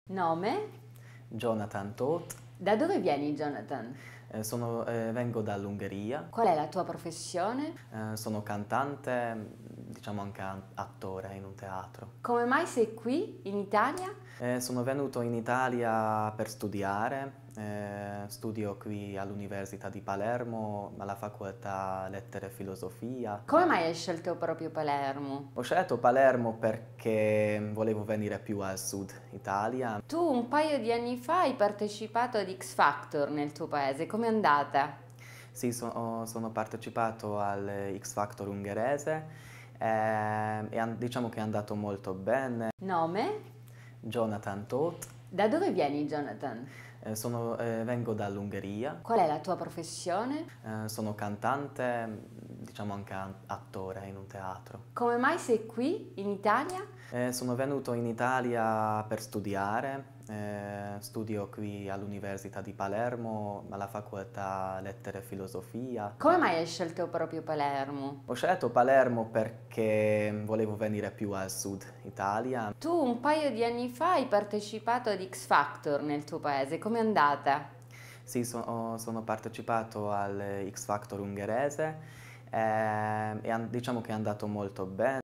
Nome? Jonathan Toth, Da dove vieni, Jonathan? vengo dall'Ungheria, Qual è la tua professione? sono cantante, diciamo anche attore in un teatro. Come mai sei qui, in Italia? Sono venuto in Italia per studiare, studio qui all'Università di Palermo, alla facoltà Lettere e Filosofia. Come mai hai scelto proprio Palermo? Ho scelto Palermo perché volevo venire più al sud Italia. Tu un paio di anni fa hai partecipato ad X Factor nel tuo paese, com'è andata? Sì, sono partecipato al X Factor ungherese e diciamo che è andato molto bene. Nome? Jonathan Toth, Da dove vieni, Jonathan? vengo dall'Ungheria, Qual è la tua professione? sono cantante, diciamo anche attore in un teatro. Come mai sei qui, in Italia? Sono venuto in Italia per studiare, studio qui all'Università di Palermo, alla facoltà Lettere e Filosofia. Come mai hai scelto proprio Palermo? Ho scelto Palermo perché volevo venire più al sud Italia. Tu un paio di anni fa hai partecipato ad X Factor nel tuo paese, com'è andata? Sì, sono partecipato al X Factor ungherese e diciamo che è andato molto bene.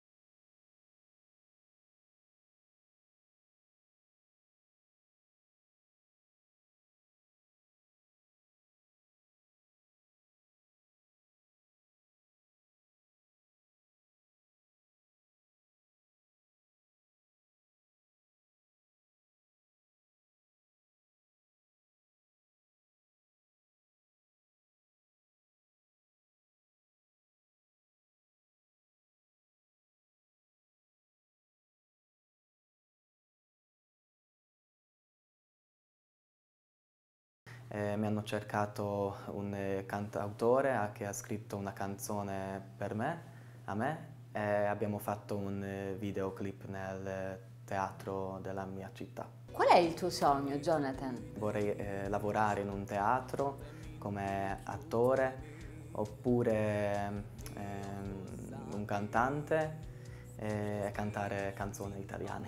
Mi hanno cercato un cantautore che ha scritto una canzone per me, a me, e abbiamo fatto un videoclip nel teatro della mia città. Qual è il tuo sogno, Jonathan? Vorrei lavorare in un teatro come attore oppure un cantante e cantare canzoni italiane.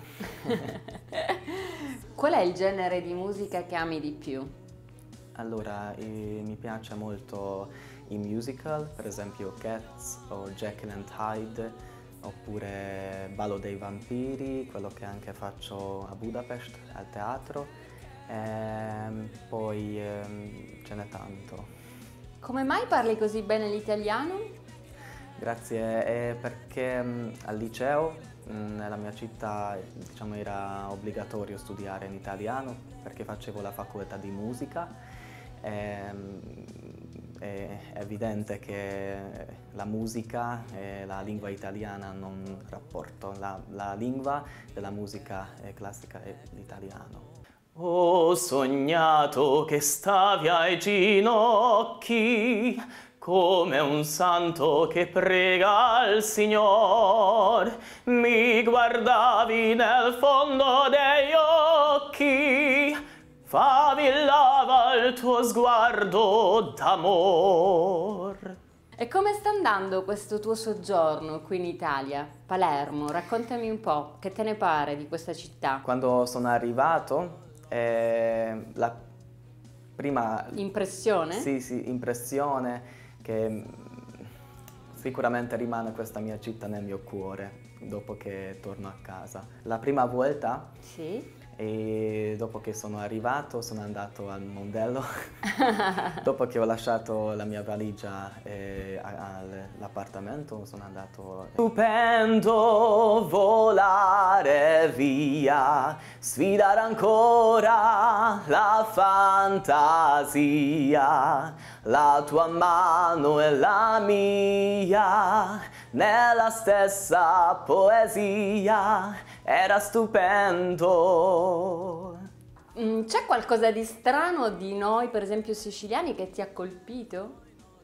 Qual è il genere di musica che ami di più? Allora, mi piace molto i musical, per esempio Cats o Jekyll and Hyde, oppure Ballo dei Vampiri, quello che anche faccio a Budapest, al teatro, poi ce n'è tanto. Come mai parli così bene l'italiano? Grazie, perché al liceo nella mia città diciamo, era obbligatorio studiare in italiano perché facevo la facoltà di musica. È evidente che la musica e la lingua italiana hanno un rapporto. La lingua della musica classica è l'italiano. Ho sognato che stavi ai ginocchi come un santo che prega il Signor. Mi guardavi nel fondo degli occhi, favillava il tuo sguardo d'amor. E come sta andando questo tuo soggiorno qui in Italia, Palermo? Raccontami un po', che te ne pare di questa città? Quando sono arrivato, la prima Impressione? Sì, impressione che sicuramente rimane questa mia città nel mio cuore dopo che torno a casa. La prima volta, Sì. e dopo che sono arrivato, sono andato al Mondello. Dopo che ho lasciato la mia valigia all'appartamento, sono andato. Stupendo volare via, sfidare ancora la fantasia, la tua mano e la mia, nella stessa poesia, era stupendo. C'è qualcosa di strano di noi, per esempio siciliani, che ti ha colpito?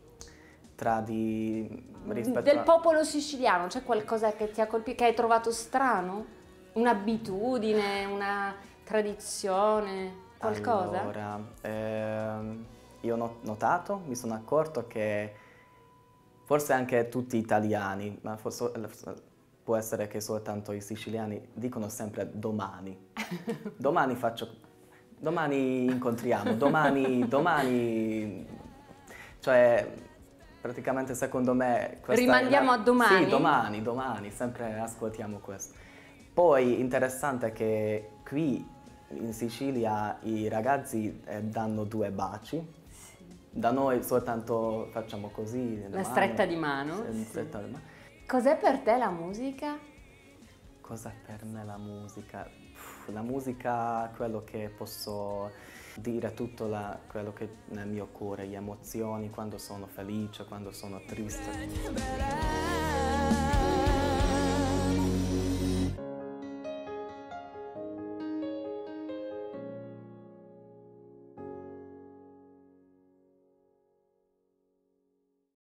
Rispetto Del popolo siciliano, c'è qualcosa che ti ha colpito, che hai trovato strano? Un'abitudine, una tradizione, qualcosa? Allora, io ho notato, mi sono accorto che forse anche tutti italiani, ma può essere che soltanto i siciliani dicono sempre domani. Domani domani incontriamo, domani, cioè praticamente secondo me Rimandiamo a domani? Sì, domani, sempre ascoltiamo questo. Poi interessante che qui in Sicilia i ragazzi danno 2 baci. Da noi soltanto facciamo così. La stretta di mano. Sì, Sì. stretta di mano. Cos'è per te la musica? Cos'è per me la musica? La musica è quello che posso dire tutto quello che è nel mio cuore, le emozioni, quando sono felice, quando sono triste.